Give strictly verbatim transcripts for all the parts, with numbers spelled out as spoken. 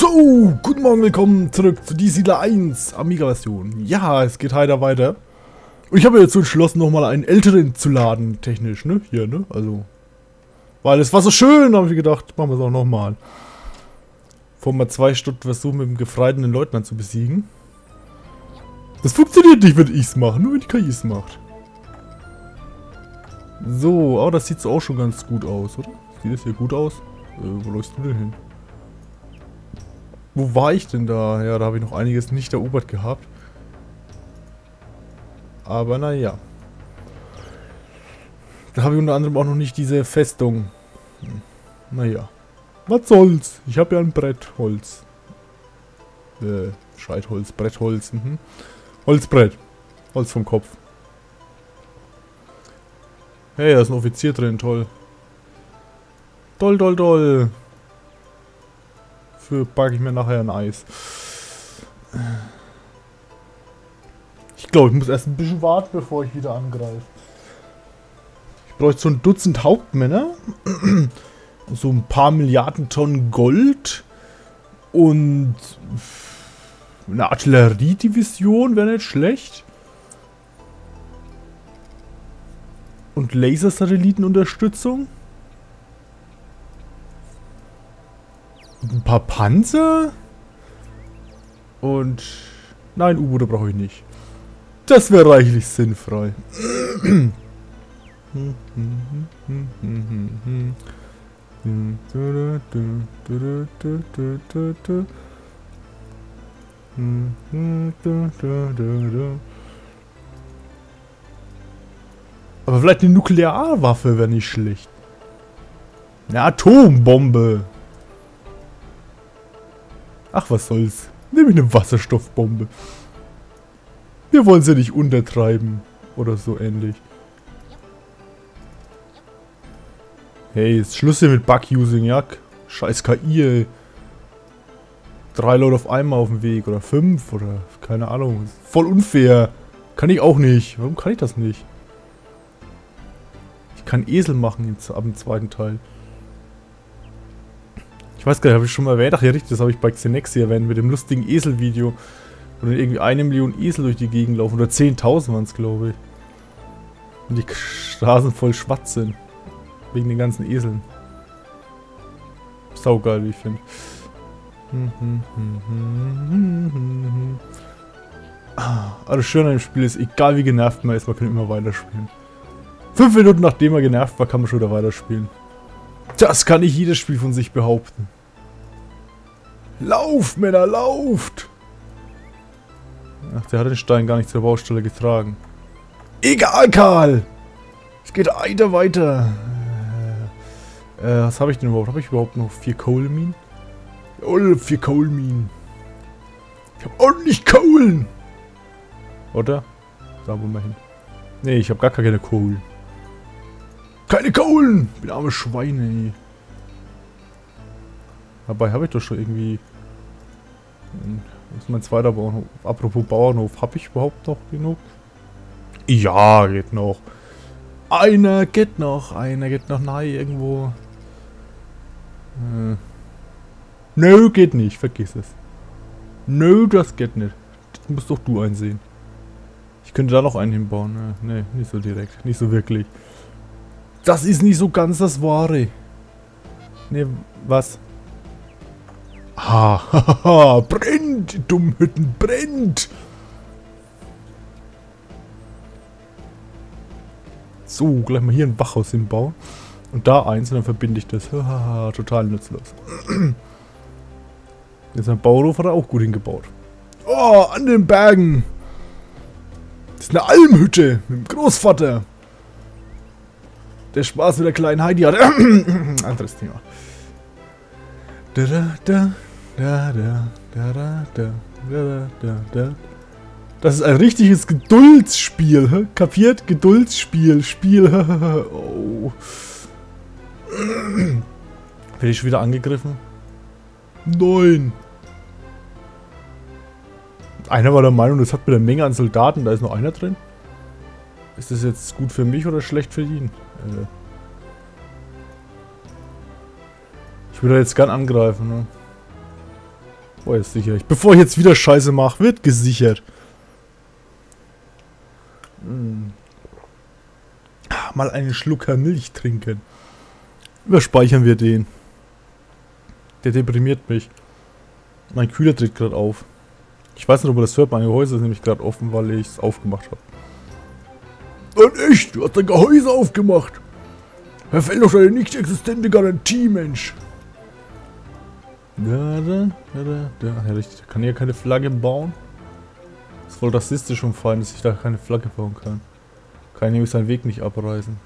So, guten Morgen, willkommen zurück zu Die Siedler eins Amiga-Version. Ja, es geht heiter weiter. Und ich habe jetzt so entschlossen, nochmal einen älteren zu laden, technisch, ne? Hier, ne? Also, weil es war so schön, habe ich gedacht, machen wir es auch nochmal. Vor mal zwei Stunden versuchen, mit dem gefreitenden Leutnant zu besiegen. Das funktioniert nicht, wenn ich es mache, nur wenn die K I es macht. So, aber das sieht so auch schon ganz gut aus, oder? Sieht das hier gut aus? Äh, wo läufst du denn hin? Wo war ich denn da? Ja, da habe ich noch einiges nicht erobert gehabt. Aber naja. Da habe ich unter anderem auch noch nicht diese Festung. Hm. Naja. Was soll's? Ich habe ja ein Brettholz. Äh, Scheitholz, Brettholz. Mhm. Holzbrett. Holz vom Kopf. Hey, da ist ein Offizier drin, toll. Toll, toll, toll. Für backe ich mir nachher ein Eis. Ich glaube, ich muss erst ein bisschen warten, bevor ich wieder angreife. Ich bräuchte so ein Dutzend Hauptmänner. So ein paar Milliarden Tonnen Gold. Und eine Artilleriedivision wäre nicht schlecht. Und Lasersatellitenunterstützung. Ein paar Panzer? Und... Nein, U-Boote brauche ich nicht. Das wäre reichlich sinnfrei. Aber vielleicht eine Nuklearwaffe wäre nicht schlecht. Eine Atombombe. Ach, was soll's. Nehme ich eine Wasserstoffbombe. Wir wollen sie nicht untertreiben. Oder so ähnlich. Hey, ist Schluss hier mit Bug-Using, ja? Scheiß K I, ey. Drei Leute auf einmal auf dem Weg. Oder fünf. Oder keine Ahnung. Voll unfair. Kann ich auch nicht. Warum kann ich das nicht? Ich kann Esel machen jetzt ab dem zweiten Teil. Ich weiß gar nicht, habe ich schon mal erwähnt? Ach ja, richtig, das habe ich bei Xenexi erwähnt, mit dem lustigen Esel-Video. Wo dann irgendwie eine Million Esel durch die Gegend laufen. Oder zehntausend waren es, glaube ich. Und die Straßen voll schwarz sind. Wegen den ganzen Eseln. Saugeil, wie ich finde. Aber das Schöne an dem Spiel ist, egal wie genervt man ist, man kann immer weiterspielen. Fünf Minuten nachdem man genervt war, kann man schon wieder weiterspielen. Das kann nicht jedes Spiel von sich behaupten. Lauft, Männer, lauft! Ach, der hat den Stein gar nicht zur Baustelle getragen. Egal, Karl! Es geht weiter, weiter. Äh, äh, was habe ich denn überhaupt? Habe ich überhaupt noch vier Kohlenminen? Oh, vier Kohlenminen. Ich habe ordentlich Kohlen! Oder? Da wollen wir hin. Nee, ich habe gar keine Kohlen. Keine Kohlen! Ich bin arme Schweine, ey. Dabei habe ich doch schon irgendwie... Das ist mein zweiter Bauernhof. Apropos Bauernhof, habe ich überhaupt noch genug? Ja, geht noch. Einer geht noch, einer geht noch nahe irgendwo. Äh. Nö, geht nicht, vergiss es. Nö, das geht nicht. Das musst doch du einsehen. Ich könnte da noch einen hinbauen. Ne, nicht so direkt, nicht so wirklich. Das ist nicht so ganz das Wahre. Ne, was? Ha, ha, ha, brennt, Dummhütten, brennt! So, gleich mal hier ein Wachhaus hinbauen. Und da eins und dann verbinde ich das. Haha, total nutzlos. Jetzt ein Bauhof hat er auch gut hingebaut. Oh, an den Bergen! Das ist eine Almhütte mit dem Großvater. Der Spaß mit der kleinen Heidi hat. Anderes Thema. Da da da da da da da da da da. Das ist ein richtiges Geduldsspiel. Hä? Kapiert? Geduldsspiel. Spiel. Oh. Werde ich schon wieder angegriffen? Nein. Einer war der Meinung, das hat mit der Menge an Soldaten. Da ist noch einer drin. Ist das jetzt gut für mich oder schlecht für ihn? Äh. Ich würde jetzt gern angreifen, ne? Vorher ist sicher. Bevor ich jetzt wieder Scheiße mache, wird gesichert. Hm. Mal einen Schluck Milch trinken. Überspeichern wir den. Der deprimiert mich. Mein Kühler dreht gerade auf. Ich weiß nicht, ob ihr das hört, mein Gehäuse ist nämlich gerade offen, weil ich es aufgemacht habe. Und echt, du hast dein Gehäuse aufgemacht. Da fällt doch deine nicht existente Garantie, Mensch. Da, da, da, da. Ja, ich kann hier keine Flagge bauen. Das ist voll rassistisch und fein, dass ich da keine Flagge bauen kann. Kann ich nämlich seinen Weg nicht abreißen.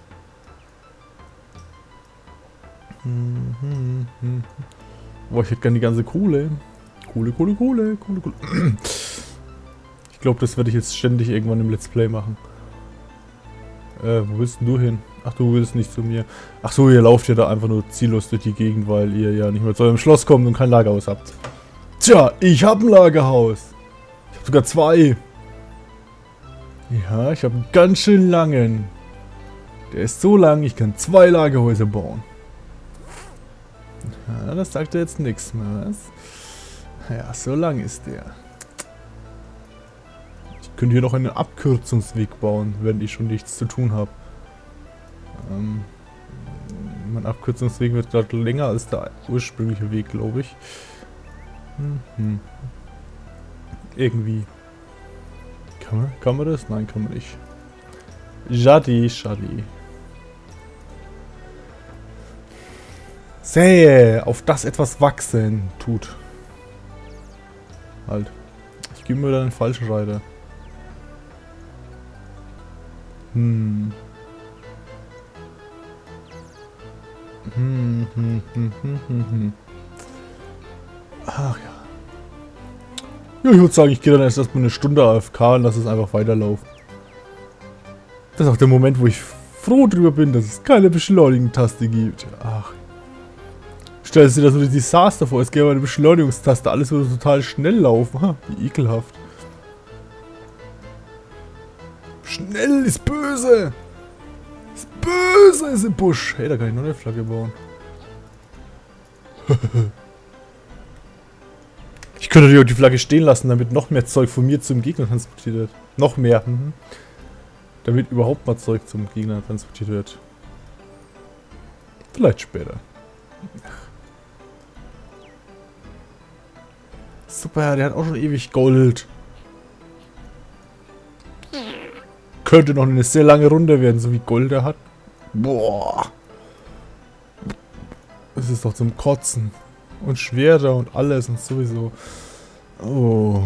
Hm, hm, hm. Boah, ich hätte gerne die ganze Kohle. Kohle, Kohle, Kohle, Kohle, Kohle. Ich glaube, das werde ich jetzt ständig irgendwann im Let's Play machen. Äh, wo willst denn du hin? Ach, du willst nicht zu mir. Ach so, ihr lauft ja da einfach nur ziellos durch die Gegend, weil ihr ja nicht mehr zu eurem Schloss kommt und kein Lagerhaus habt. Tja, ich habe ein Lagerhaus. Ich habe sogar zwei. Ja, ich habe einen ganz schön langen. Der ist so lang, ich kann zwei Lagerhäuser bauen. Ja, das sagt er jetzt nichts mehr, was? Ja, so lang ist der. Ich könnte hier noch einen Abkürzungsweg bauen, wenn ich schon nichts zu tun habe. Ähm, mein Abkürzungsweg wird gerade länger als der ursprüngliche Weg, glaube ich. Hm, hm. Irgendwie. Kann man, kann man das? Nein, kann man nicht. Schade, schade. Sähe, auf das etwas wachsen tut. Halt. Ich gebe mir da den falschen Reiter. Hm. Hm, hm, hm, hm, hm, hm. Ach ja. Ja, ich würde sagen, ich gehe dann erst erstmal eine Stunde A F K und lasse es einfach weiterlaufen. Das ist auch der Moment, wo ich froh drüber bin, dass es keine Beschleunigen-Taste gibt. Ach. Stell dir das so ein Desaster vor, es gäbe eine Beschleunigungstaste, alles würde total schnell laufen. Ha, wie ekelhaft. Schnell ist böse! Ist böse ist im Busch! Hey, da kann ich noch eine Flagge bauen. Ich könnte natürlich auch die Flagge stehen lassen, damit noch mehr Zeug von mir zum Gegner transportiert wird. Noch mehr. Mhm. Damit überhaupt mal Zeug zum Gegner transportiert wird. Vielleicht später. Super, der hat auch schon ewig Gold. Könnte noch eine sehr lange Runde werden, so wie Gold er hat. Boah. Das ist doch zum Kotzen. Und Schwerter und alles und sowieso. Oh.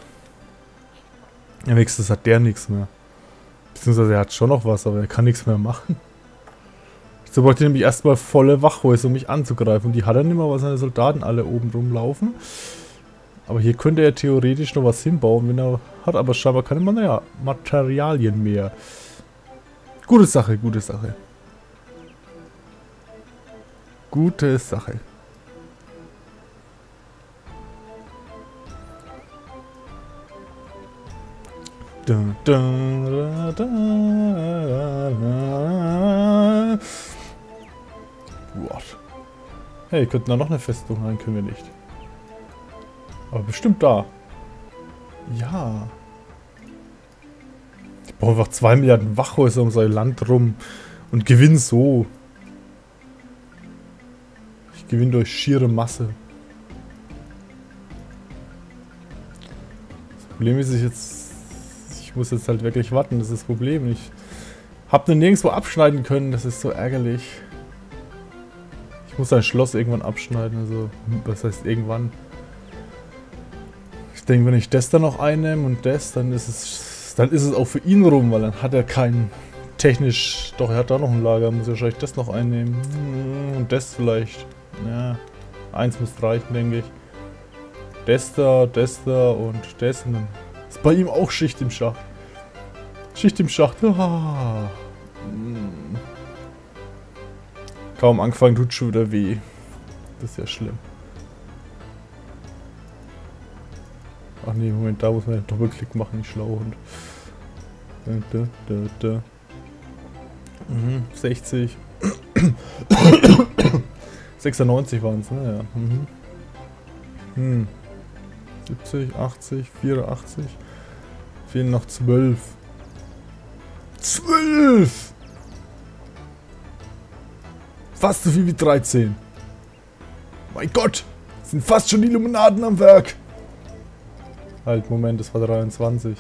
Ja, wenigstens hat der nichts mehr. Beziehungsweise er hat schon noch was, aber er kann nichts mehr machen. So bräuchte ich nämlich erstmal volle Wachhäuser, um mich anzugreifen. Und die hat er nicht mehr, weil seine Soldaten alle oben rumlaufen. Aber hier könnte er theoretisch noch was hinbauen, wenn er hat, aber scheinbar keine naja, Materialien mehr. Gute Sache, gute Sache. Gute Sache. Da, da, da, da, da. What? Hey, könnten da noch eine Festung rein, können wir nicht. Aber bestimmt da. Ja. Ich baue einfach zwei Milliarden Wachhäuser um sein Land rum und gewinne so. Ich gewinne durch schiere Masse. Das Problem ist, ich jetzt... Ich muss jetzt halt wirklich warten, das ist das Problem. Ich habe den nirgendwo abschneiden können, das ist so ärgerlich. Ich muss ein Schloss irgendwann abschneiden, also... Was heißt irgendwann? Ich denke, wenn ich das dann noch einnehme und das, dann ist es dann ist es auch für ihn rum, weil dann hat er keinen technisch, doch er hat da noch ein Lager, muss er wahrscheinlich das noch einnehmen und das vielleicht, ja, eins muss reichen, denke ich. Das da, das da und das und dann ist bei ihm auch Schicht im Schacht. Schicht im Schacht, ah. Kaum angefangen, tut schon wieder weh. Das ist ja schlimm. Ach nee, Moment, da muss man einen Doppelklick machen, nicht schlau und. Da, da, da, da. Mhm, sechzig. sechsundneunzig waren es, ne? Ja. Mhm. Hm. siebzig, achtzig, vierundachtzig. Fehlen noch zwölf. zwölf! Fast so viel wie dreizehn. Mein Gott! Sind fast schon Illuminaten am Werk. Halt, Moment, das war dreiundzwanzig.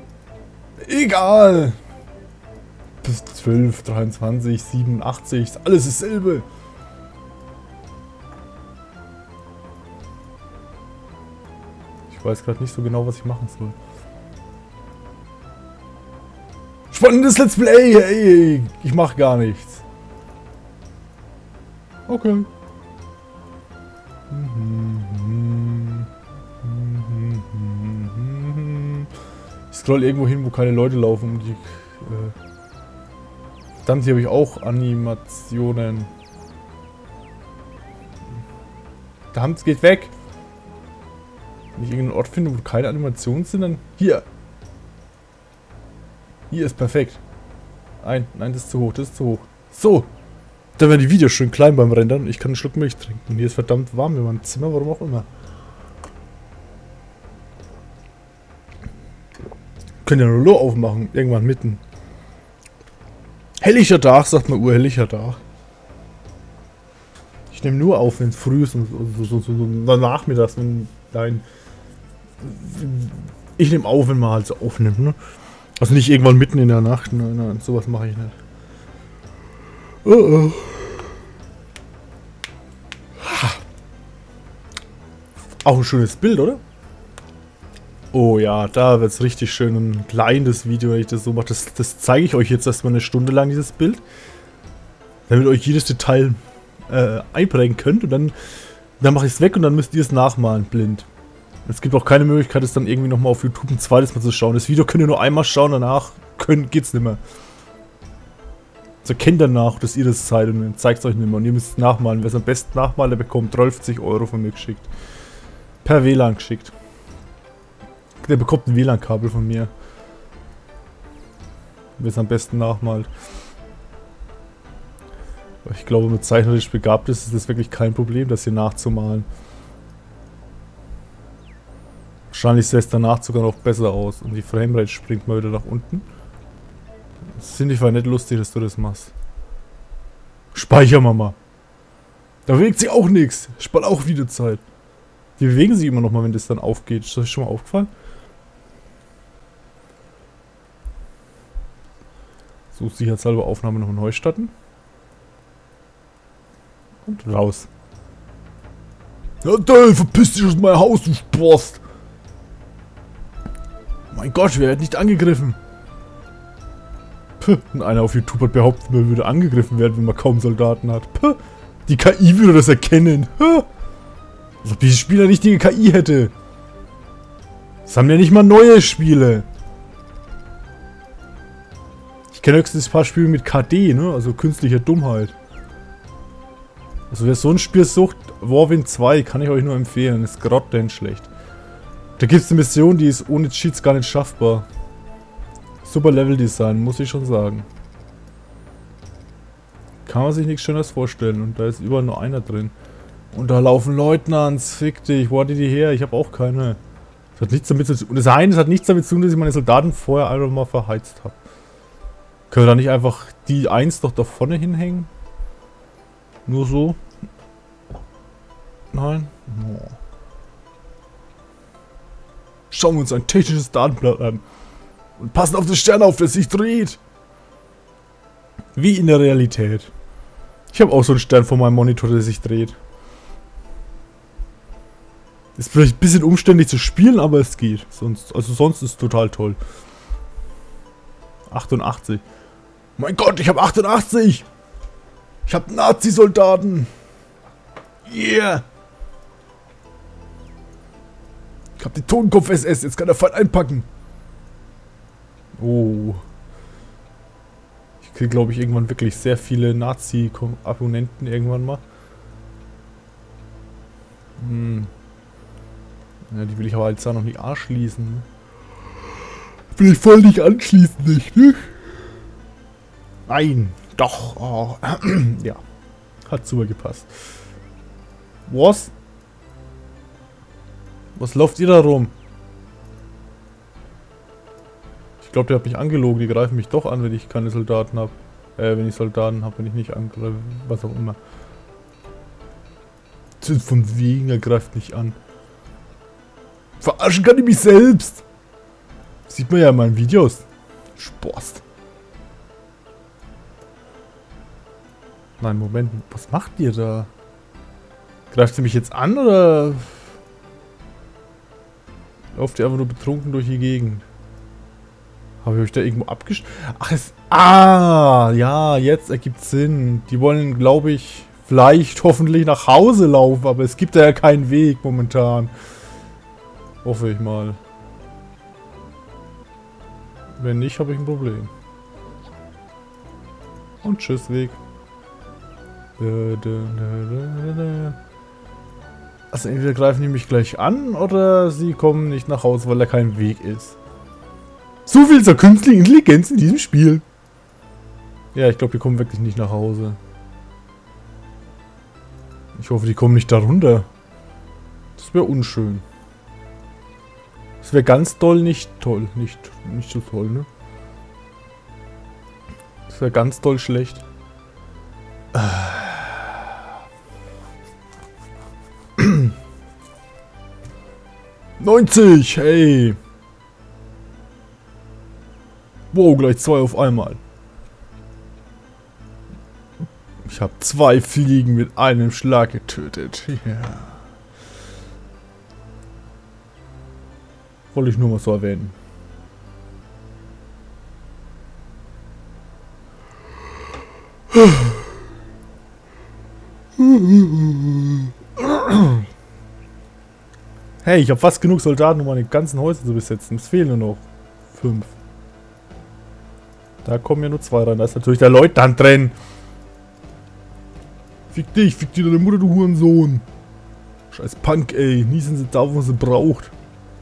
Egal! Bis zwölf, dreiundzwanzig, siebenundachtzig, ist alles dasselbe. Ich weiß gerade nicht so genau, was ich machen soll. Spannendes Let's Play! Hey, ich mach gar nichts. Okay. Ich scroll irgendwo hin, wo keine Leute laufen. Und die, äh Verdammt, hier habe ich auch Animationen. Verdammt, es geht weg. Wenn ich irgendeinen Ort finde, wo keine Animationen sind, dann... Hier! Hier ist perfekt. Nein, nein, das ist zu hoch, das ist zu hoch. So! Dann werden die Videos schön klein beim Rendern und ich kann einen Schluck Milch trinken. Und hier ist verdammt warm in meinem Zimmer, warum auch immer. Können ja nur Lo aufmachen, irgendwann mitten. Helliger Tag, sagt man urhelliger Tag. Ich nehme nur auf, wenn es früh ist und so, so, so, so nachmittags, wenn nein. Ich nehme auf, wenn man halt so aufnimmt, ne? Also nicht irgendwann mitten in der Nacht, nein, nein, sowas mache ich nicht. Oh oh. Auch ein schönes Bild, oder? Oh ja, da wird es richtig schön ein kleines Video, wenn ich das so mache. Das, das zeige ich euch jetzt erstmal eine Stunde lang, dieses Bild. Damit ihr euch jedes Detail äh, einprägen könnt. Und dann, dann mache ich es weg und dann müsst ihr es nachmalen, blind. Es gibt auch keine Möglichkeit, es dann irgendwie nochmal auf YouTube ein zweites Mal zu schauen. Das Video könnt ihr nur einmal schauen, danach könnt, geht's nicht mehr. So kennt danach, dass ihr das seid und dann zeigt es euch nicht mehr. Und ihr müsst es nachmalen. Wer es am besten nachmalt, der bekommt dreißig Euro von mir geschickt. Per W L A N geschickt. Der bekommt ein W L A N-Kabel von mir. Wer es am besten nachmalt. Ich glaube, mit zeichnerisch begabt ist, ist das wirklich kein Problem, das hier nachzumalen. Wahrscheinlich sähe es danach sogar noch besser aus. Und die Framerate springt mal wieder nach unten. Das finde ich nicht lustig, dass du das machst. Speicher, Mama. Da bewegt sich auch nichts. Spart auch wieder Zeit. Die bewegen sich immer noch mal, wenn das dann aufgeht. Ist das schon mal aufgefallen? So, sicherheitshalber Aufnahme noch neu starten. Und raus. Ja, dann verpiss dich aus meinem Haus, du Sporst! Mein Gott, wir werden nicht angegriffen. Puh, und einer auf YouTube hat behauptet, man würde angegriffen werden, wenn man kaum Soldaten hat. Puh, die K I würde das erkennen. Puh. Als ob dieses Spiel eine richtige K I hätte. Das haben ja nicht mal neue Spiele. Ich kenne höchstens ein paar Spiele mit K D, ne? Also künstlicher Dummheit. Also wer so ein Spiel sucht, Warwind zwei, kann ich euch nur empfehlen. Ist grottenschlecht schlecht. Da gibt es eine Mission, die ist ohne Cheats gar nicht schaffbar. Super Leveldesign, muss ich schon sagen. Kann man sich nichts Schöneres vorstellen. Und da ist überall nur einer drin. Und da laufen Leutnants, fick dich, wo hat die die her? Ich habe auch keine. Das hat nichts damit zu tun. Das eine, das hat nichts damit zu tun, dass ich meine Soldaten vorher einfach mal verheizt habe. Können wir da nicht einfach die eins doch da vorne hinhängen? Nur so? Nein? Oh. Schauen wir uns ein technisches Datenblatt an. Und passen auf den Stern auf, der sich dreht. Wie in der Realität. Ich habe auch so einen Stern vor meinem Monitor, der sich dreht. Ist vielleicht ein bisschen umständlich zu spielen, aber es geht. Sonst, also sonst ist es total toll. achtundachtzig. Mein Gott, ich habe achtundachtzig! Ich habe Nazi-Soldaten! Yeah! Ich habe die Totenkopf-S S, jetzt kann der Feind einpacken. Oh. Ich kriege, glaube ich, irgendwann wirklich sehr viele Nazi-Abonnenten irgendwann mal. Hm. Ja, die will ich aber als da noch nicht anschließen. Will ich voll nicht anschließen, nicht, ne? Nein, doch. Oh. Ja. Hat super gepasst. Was? Was lauft ihr da rum? Ich glaube, der hat mich angelogen. Die greifen mich doch an, wenn ich keine Soldaten habe. Äh, wenn ich Soldaten habe, wenn ich nicht angreife. Was auch immer. Von wegen, er greift nicht an. Verarschen kann ich mich selbst. Sieht man ja in meinen Videos. Sporst. Nein, Moment. Was macht ihr da? Greift sie mich jetzt an oder lauft ihr einfach nur betrunken durch die Gegend? Habe ich euch da irgendwo abgesch... Ach, es... Ah, ja, jetzt ergibt Sinn. Die wollen, glaube ich, vielleicht hoffentlich nach Hause laufen, aber es gibt da ja keinen Weg momentan. Hoffe ich mal. Wenn nicht, habe ich ein Problem. Und tschüss, Weg. Also entweder greifen die mich gleich an oder sie kommen nicht nach Hause, weil da kein Weg ist. So viel zur künstlichen Intelligenz in diesem Spiel. Ja, ich glaube, die kommen wirklich nicht nach Hause. Ich hoffe, die kommen nicht darunter. Das wäre unschön. Das wäre ganz doll nicht toll. Nicht, nicht so toll, ne? Das wäre ganz doll schlecht. neunzig, hey! Wow, gleich zwei auf einmal. Ich habe zwei Fliegen mit einem Schlag getötet. Ja. Wollte ich nur mal so erwähnen. Hey, ich habe fast genug Soldaten, um meine ganzen Häuser zu besetzen. Es fehlen nur noch fünf. Da kommen ja nur zwei rein. Da ist natürlich der Leutnant drin. Fick dich, fick dir deine Mutter, du Hurensohn. Scheiß Punk, ey. Nie sind sie da, wo man sie braucht.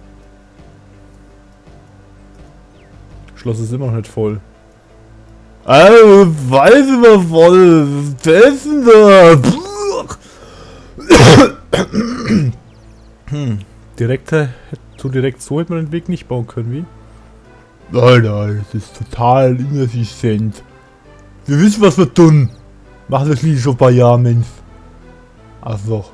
Schloss ist immer noch nicht voll. Also, weiß immer voll. Wer ist denn da? Hm. Direkt, so direkt so hätte man den Weg nicht bauen können, wie? Alter, das ist total ineffizient. Wir wissen, was wir tun. Machen das nicht schon ein paar Jahre, Mensch. Asloch.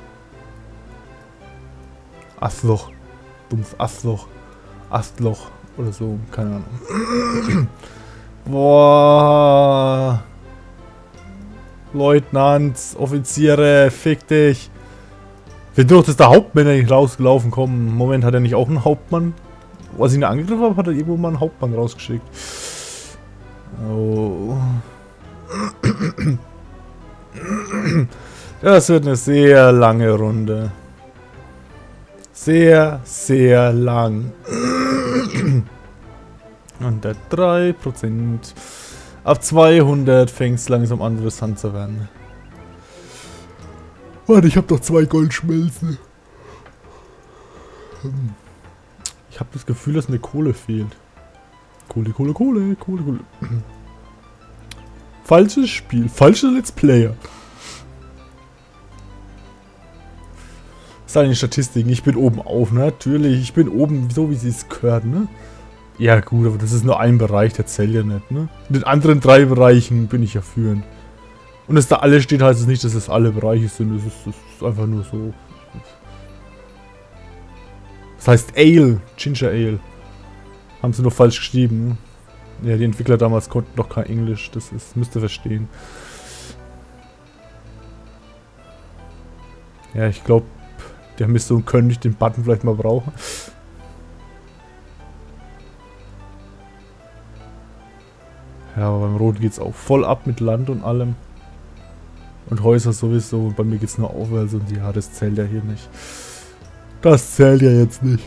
Asloch. Dummes Asloch. Astloch. Oder so. Keine Ahnung. Boah. Leutnant, Offiziere, fick dich. Wenn doch, dass der Hauptmann nicht rausgelaufen kommen. Moment, hat er nicht auch einen Hauptmann? Als ich ihn angegriffen habe, hat er irgendwo mal einen Hauptmann rausgeschickt. Oh. Das wird eine sehr lange Runde. Sehr, sehr lang. Und der drei Prozent. Ab zweihundert fängt es langsam an, interessant zu werden. Warte, ich habe doch zwei Goldschmelzen. Ich habe das Gefühl, dass mir Kohle fehlt. Kohle, Kohle, Kohle, Kohle, Kohle. Falsches Spiel, falscher Let's Player. Seine Statistiken, ich bin oben auf, ne? Natürlich, ich bin oben, so wie sie es gehört, ne? Ja gut, aber das ist nur ein Bereich, der zählt ja nicht, ne? In den anderen drei Bereichen bin ich ja führend. Und dass da alle steht, heißt es nicht, dass es alle Bereiche sind, das ist, das ist einfach nur so. Das heißt Ale, Ginger Ale. Haben sie nur falsch geschrieben. Ja, die Entwickler damals konnten doch kein Englisch, das ist, müsst ihr verstehen. Ja, ich glaube, der müsste und können nicht den Button vielleicht mal brauchen. Ja, aber beim Roten geht's auch voll ab mit Land und allem. Und Häuser sowieso. Und bei mir geht's nur aufwärts und ja, das zählt ja hier nicht. Das zählt ja jetzt nicht.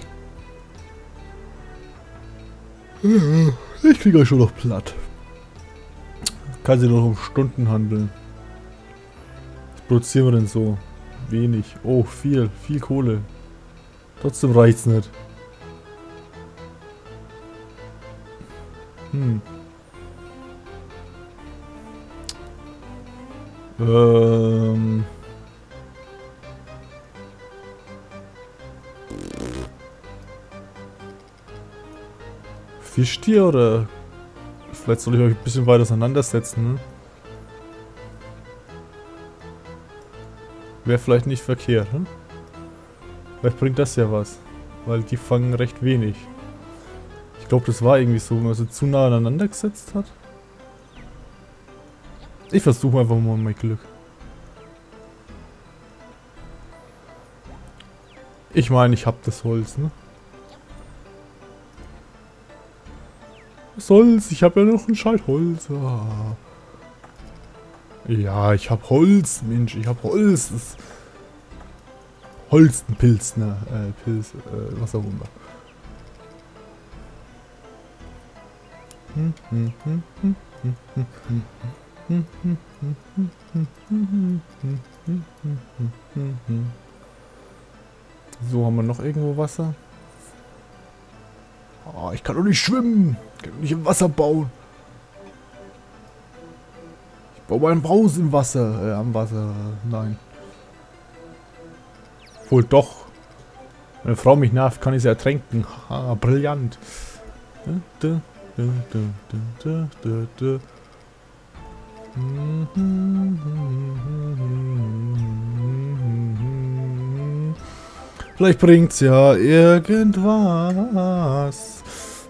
Ich kriege euch schon noch platt. Kann sich noch um Stunden handeln. Was produzieren wir denn so? Wenig. Oh, viel. Viel Kohle. Trotzdem reicht's nicht. Hm. Ähm. Fischt ihr oder? Vielleicht soll ich euch ein bisschen weiter auseinandersetzen, ne? Wäre vielleicht nicht verkehrt, hm? Vielleicht bringt das ja was. Weil die fangen recht wenig. Ich glaube, das war irgendwie so, wenn man sie zu nah aneinander gesetzt hat. Ich versuche einfach mal mein Glück. Ich meine, ich habe das Holz, ne? Was soll's? Ich habe ja noch ein Scheitholz. Ah. Ja, ich habe Holz, Mensch, ich habe Holz. Das Holz, ein Pilz, ne? Äh, Pilz, äh, was auch immer. So, haben wir noch irgendwo Wasser? Oh, ich kann doch nicht schwimmen. Ich kann doch nicht im Wasser bauen. Ich baue mein Haus im Wasser. Äh, am Wasser. Nein. Wohl doch. Wenn eine Frau mich nervt, kann ich sie ertränken. Haha, brillant. Vielleicht bringt's ja irgendwas.